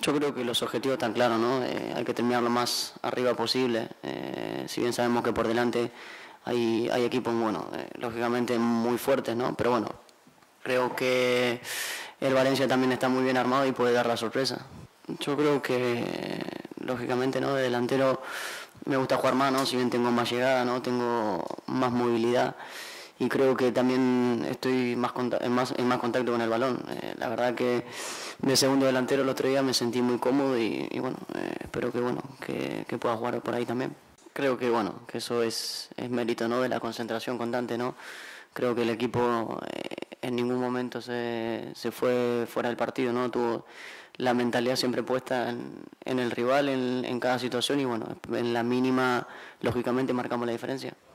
Yo creo que los objetivos están claros, ¿no? Hay que terminar lo más arriba posible. Si bien sabemos que por delante hay equipos, bueno, lógicamente muy fuertes, ¿no? Pero bueno, creo que el Valencia también está muy bien armado y puede dar la sorpresa. Yo creo que, lógicamente, ¿no? De delantero me gusta jugar más, ¿no? Si bien tengo más llegada, ¿no? Tengo más movilidad y creo que también estoy en más contacto con el balón. La verdad que de segundo delantero el otro día me sentí muy cómodo y bueno, espero que bueno que pueda jugar por ahí también. Creo que bueno, que eso es mérito, ¿no? De la concentración constante, ¿no? Creo que el equipo en ningún momento se fue fuera del partido, ¿no? Tuvo la mentalidad siempre puesta en el rival, en cada situación y bueno, en la mínima, lógicamente marcamos la diferencia.